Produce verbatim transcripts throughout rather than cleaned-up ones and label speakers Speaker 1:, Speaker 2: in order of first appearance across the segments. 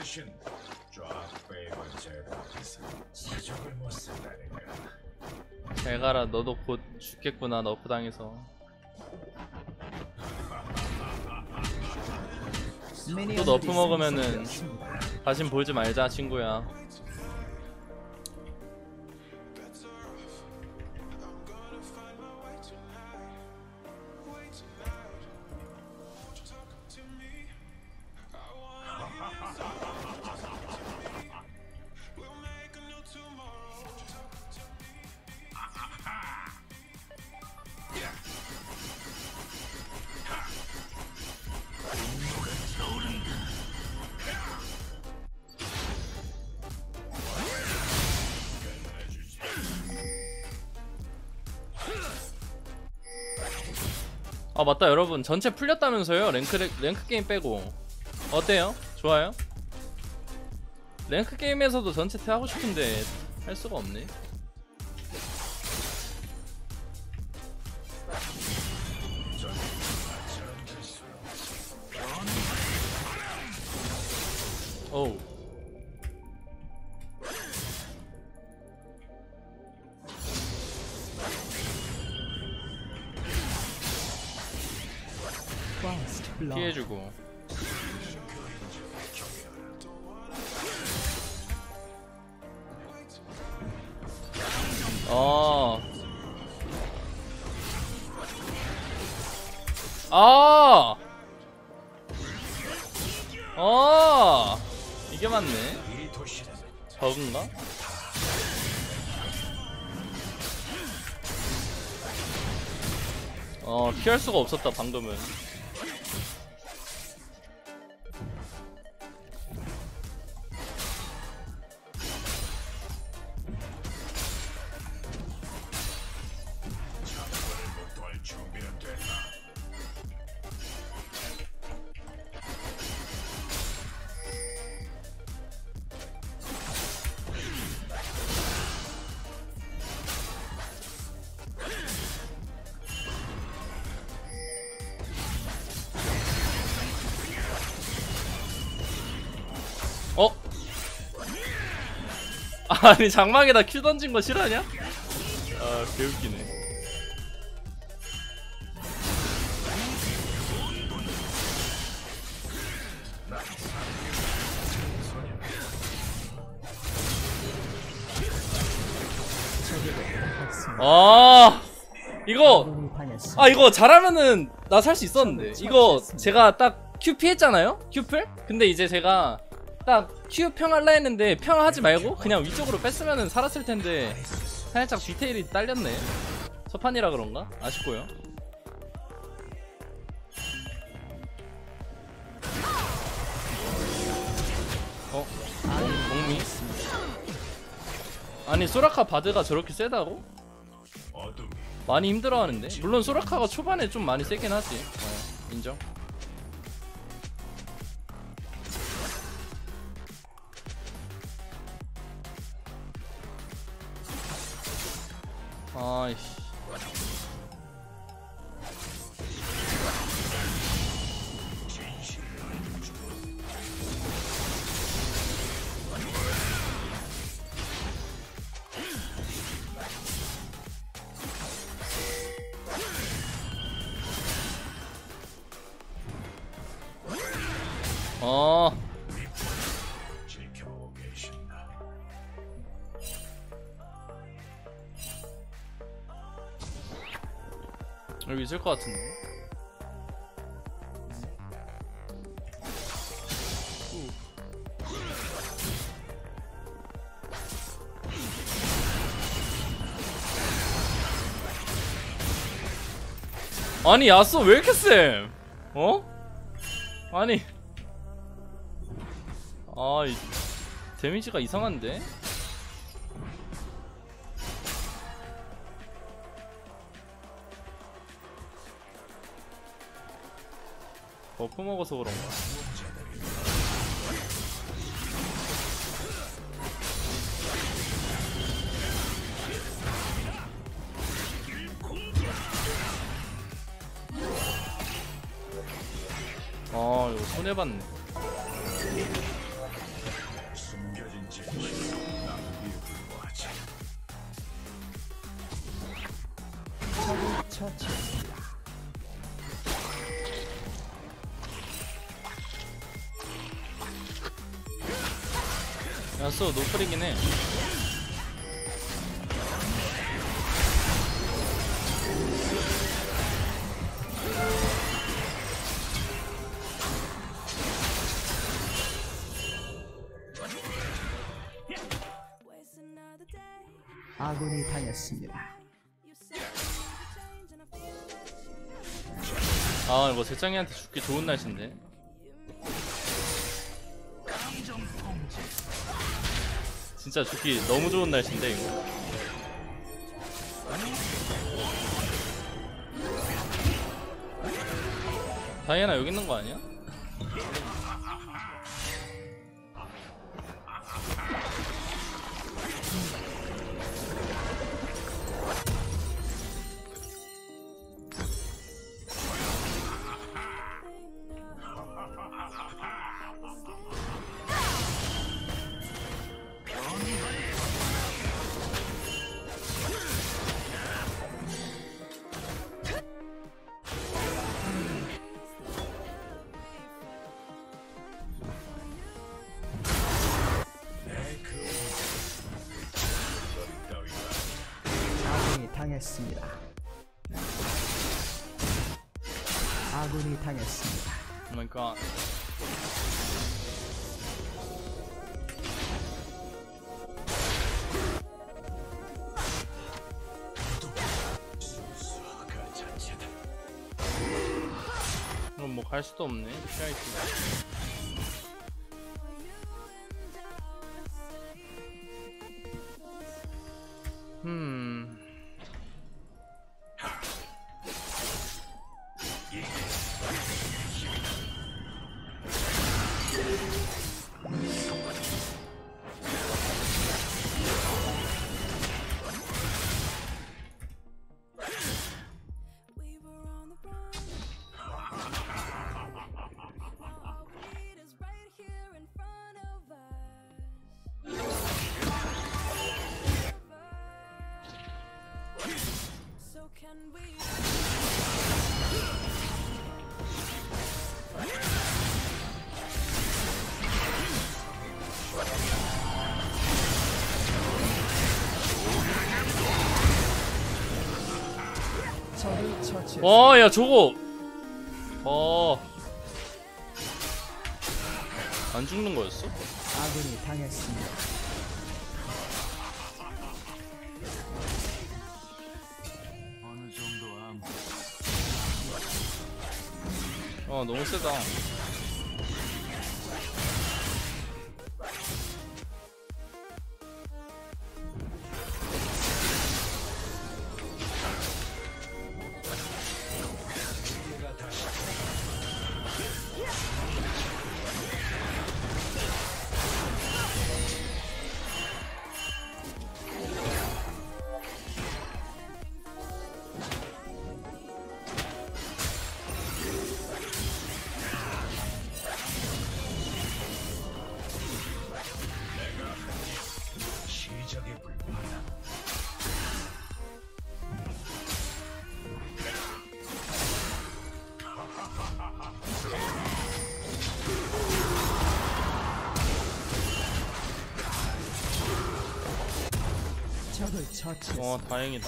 Speaker 1: 잘 가라. 너도 곧 죽겠구나. 너프 당해서. 또 너프 먹으면은 다신 보지 말자 친구야. 아 맞다 여러분, 전체 풀렸다면서요? 랭크 랭크 게임 빼고. 어때요? 좋아요? 랭크 게임에서도 전체 태 하고 싶은데 할 수가 없네. 오우. 피해주고. 어. 아. 어. 이게 맞네. 버그인가? 어, 피할 수가 없었다 방금은. 어? 아니 장막에다 큐 던진 거 싫어하냐? 아 개웃기네. 아 이거 아 이거 잘하면은 나 살 수 있었는데. 이거 제가 딱 큐 피했잖아요? 큐플? 근데 이제 제가 딱 큐 평할라 했는데 평하지 말고 그냥 위쪽으로 뺐으면은 살았을 텐데 살짝 디테일이 딸렸네. 첫판이라 그런가? 아쉽고요. 어? 공미? 아니 소라카 바드가 저렇게 세다고? 많이 힘들어하는데? 물론 소라카가 초반에 좀 많이 세긴 하지. 어, 인정. 아이씨. 어. 여기 있을 것 같은데. 아니 야스오 왜 이렇게 쎄? 어? 아니 아 이 데미지가 이상한데? 버프 먹어서 그런가? 아 이거 손해봤네. 야스오 노플이긴 해.
Speaker 2: 아군이 당했습니다.
Speaker 1: 아 이거 세짱이한테 죽기 좋은 날씨인데. 진짜 죽기 너무 좋은 날씨인데 이거. 다이애나 여기 있는 거 아니야?
Speaker 2: 당했습니다. 아군이 당했습니다.
Speaker 1: 오 마이 갓. 그럼 뭐 갈 수도 없네. 피아이티. 음. 와, 야 저거. 어. 안 죽는 거였어?
Speaker 2: 아군이 당했습니다.
Speaker 3: 어느 정도 암.
Speaker 1: 어, 너무 세다.
Speaker 2: 적을 처치했습니다.
Speaker 1: 어, 다행이다.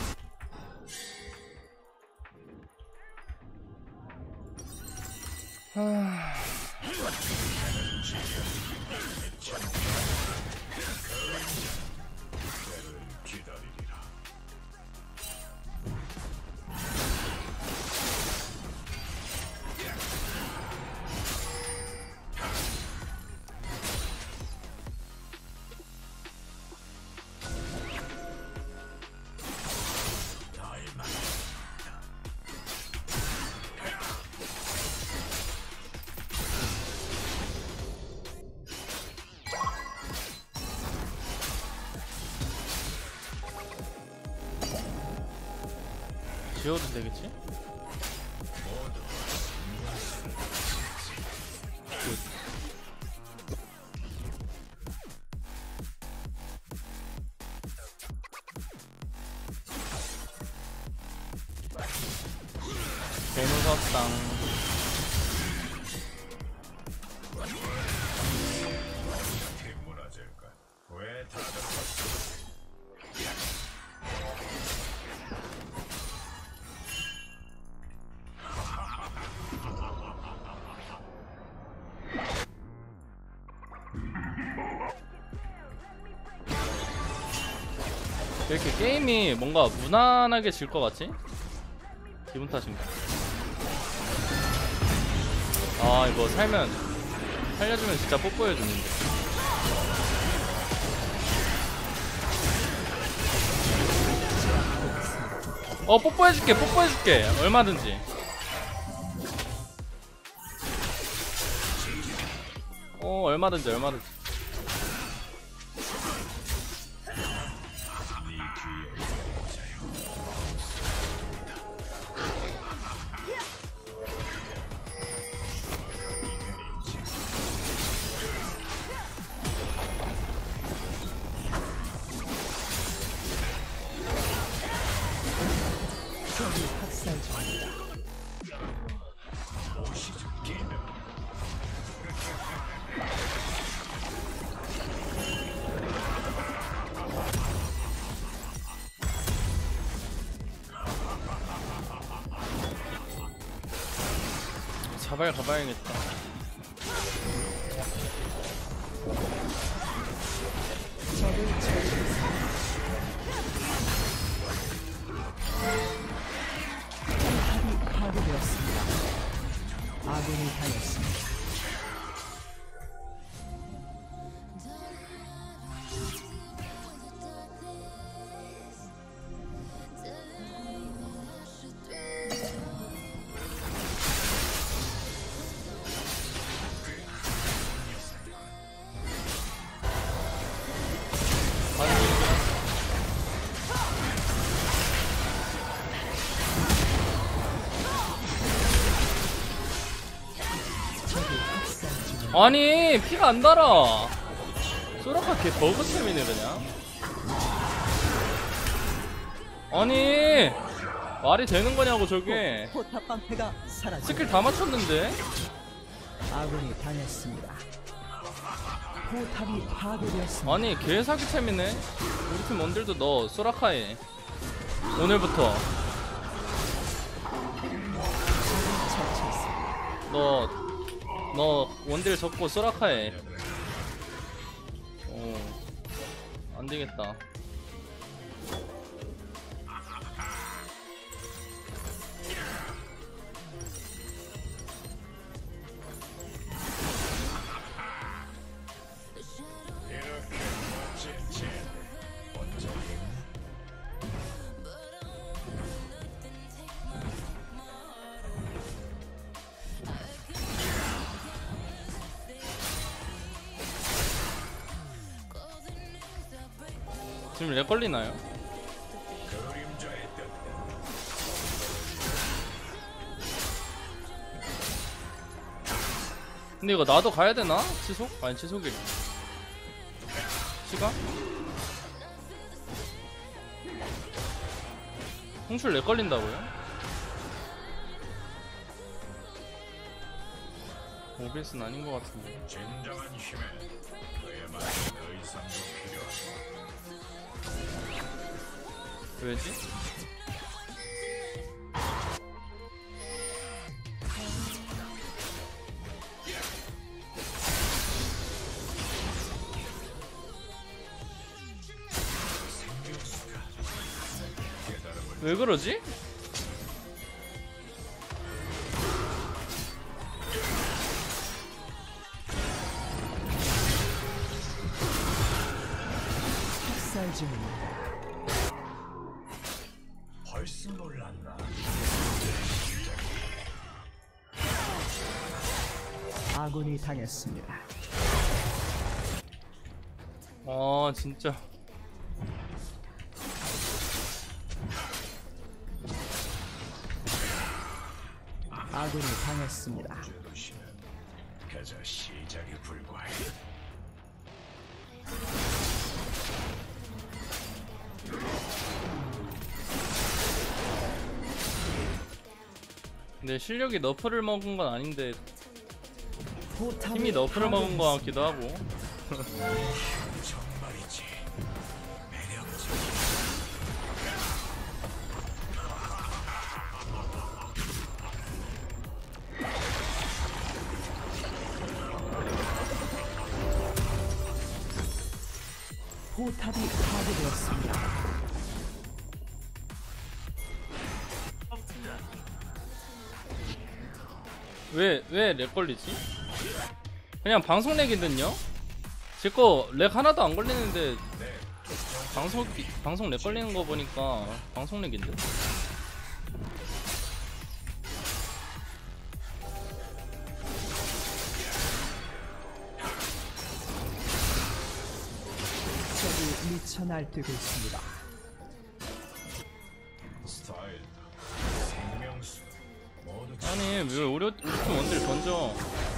Speaker 1: 하... 지워도 되겠지? 개무섭당.
Speaker 3: 문화재가
Speaker 1: 왜 이렇게 게임이 뭔가 무난하게 질 것 같지? 기분 탓인가? 아 이거 살면 살려주면 진짜 뽀뽀해주는데. 어 뽀뽀해줄게 뽀뽀해줄게 얼마든지. 어 얼마든지 얼마든지.
Speaker 2: 적이 학살 중입니다.
Speaker 1: 자발 가봐야겠다.
Speaker 2: 적을 처치했습니다. 포탑이 파괴되었습니다. 아군이 당했습니다.
Speaker 1: 아니 피가 안 달아. 소라카 걔 버그템이네 그냥. 아니 말이 되는 거냐고 저게.
Speaker 2: 포탑 방패가 사라졌습니다.
Speaker 1: 스킬 다 맞췄는데.
Speaker 2: 아군이 당했습니다. 포탑이 파괴되었습니다.
Speaker 1: 아니 개사기템이네. 우리 팀 원딜도 너 소라카에 오늘부터
Speaker 2: 처치했습니다.
Speaker 1: 너 너 원딜 접고 소라카에. 어 안되겠다. 지금 렉 걸리나요? 근데 이거 나도 가야 되나? 지속? 아니 지속이 시간? 홍출 렉 걸린다고요? 오비에스는 아닌 것 같은데.
Speaker 3: 진정한 힘에 그의 말이 더 이상도 필요하다.
Speaker 1: 왜지? 왜 그러지?
Speaker 2: 학살 중입니다.
Speaker 3: 벌써 놀랐나?
Speaker 2: 아군이 당했습니다.
Speaker 1: 아 진짜
Speaker 2: 아군이 당했습니다.
Speaker 3: 도시는 그저 시작에 불과해.
Speaker 1: 근데 실력이 너프를 먹은 건 아닌데
Speaker 2: 포탑이
Speaker 1: 팀이 너프를 먹은 것 같기도 하고.
Speaker 3: 정말이지 매력적.
Speaker 2: 포탑이 파괴되었습니다.
Speaker 1: 왜 왜 렉 걸리지? 그냥 방송 렉이든요? 제 거 렉 하나도 안 걸리는데 방송 방송 렉 걸리는 거 보니까 방송 렉인데?
Speaker 2: 적이 미쳐 날뛰고 있습니다.
Speaker 3: 스타일, 생명수 모두
Speaker 1: 아니 왜 우리 우리 팀 원딜 던져?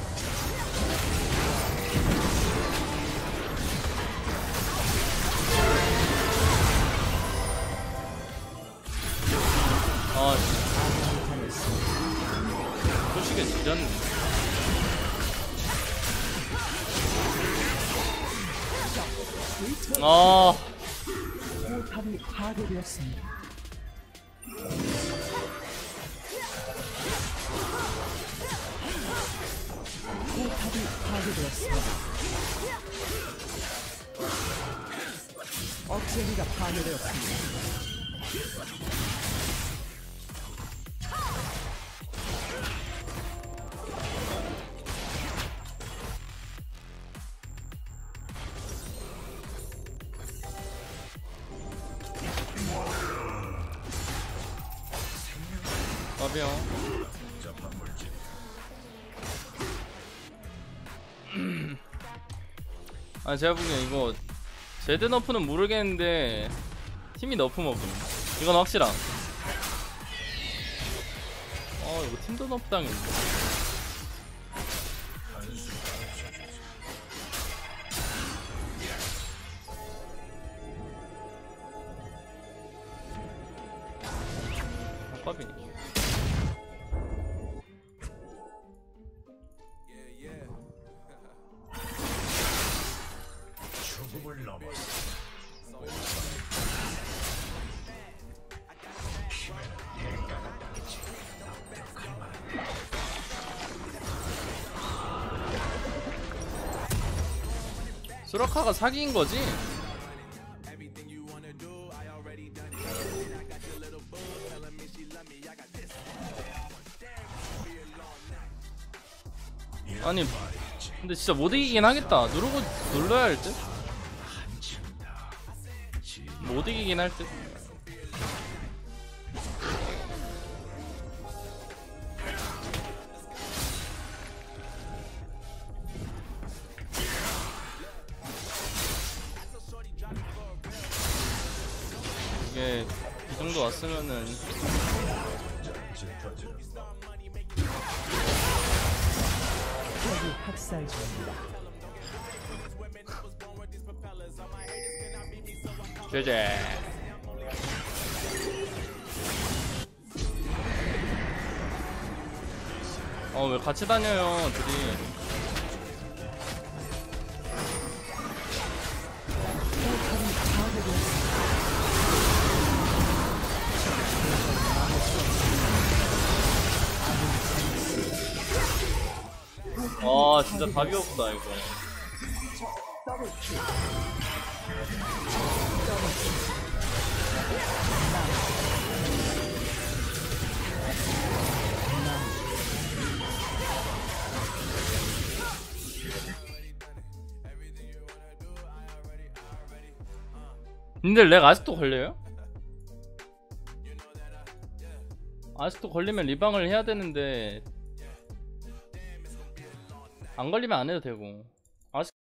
Speaker 1: 아 소식에 지렸네. 아
Speaker 2: 포탑이 파괴되었습니다. 포탑이 파괴되었습니다. 억제기가 파괴되었습니다.
Speaker 1: 가벼.
Speaker 3: 복잡한 물질.
Speaker 1: 아 제가 보기엔 이거 제드 너프는 모르겠는데 팀이 너프 먹음. 이건 확실함. 아 이거 팀도 너프 당했네. 아깝이네.
Speaker 3: 죽음을 넘어서
Speaker 1: 수라카가 사기인 거지? 아니 근데 진짜 못 이기긴 하겠다. 누르고 눌러야 할 듯? 못 이기긴 할 듯? 이게 이 정도 왔으면은
Speaker 3: 짙어지는
Speaker 2: 적이 학살 중입니다.
Speaker 1: 제제. 어 왜 같이 다녀요 둘이. 아 진짜 답이 없다 이거. 님들 렉 아직도 걸려요? 아직도 걸리면 리방을 해야 되는데 안 걸리면 안 해도 되고. 아직